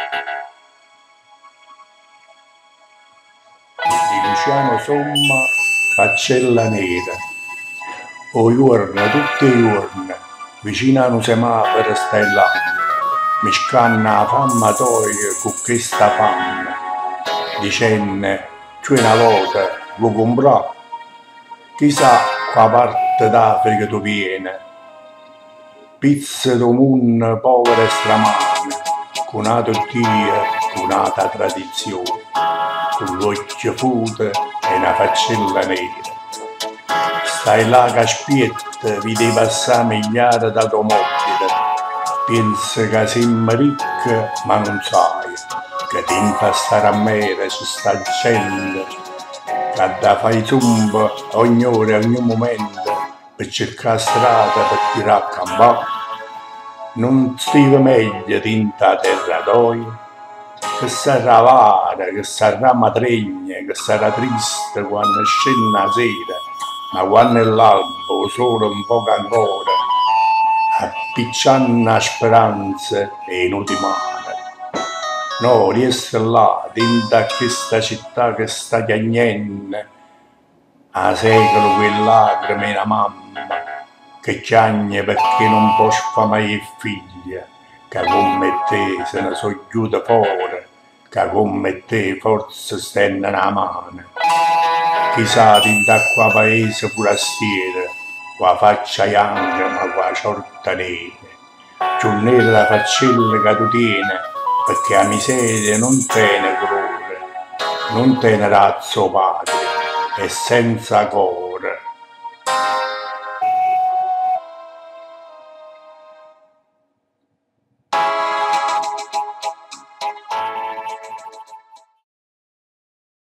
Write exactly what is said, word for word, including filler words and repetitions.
Di Luciano Somma, Faccella nera. O giorno, tutti i giorni, vicino a un semaforo stai là, mi scanna la famma tua con questa fame, dicendo, c'è una volta, vuoi comprare? Chissà qua parte d'Africa tu vieni, pizza d'un povera e stramana, con una tortiglia, con una tradizione, con l'occhio futo e una faccella nera. Stai là che aspetti, vedi passare migliaia di automobili, pensi che siamo ricchi ma non sai che tempo stare a mare su sta gente, che da fai zumba ogni ora, ogni momento, per cercare strada per tirare a campare. Non stive meglio dinta la terra d'oi? Che sarà vara, che sarà matrigna, che sarà triste quando scende la sera, ma quando è l'albo solo un poco ancora, appicciando la speranza e inutile male. No, riesco là, dentro a questa città che sta piagnendo, a secolo quelle lacrime la mamma, che chiagna perché non può sfamare il figlio, che come te se ne so chiude fuori, che come te forse stende una mano. Chissà dentro qua paese forastiero, qua faccia bianca ma qua ciorta nera, più nera la faccella che tu tieni, perché la miseria non tiene colore, non tiene razzo padre, e senza cuore.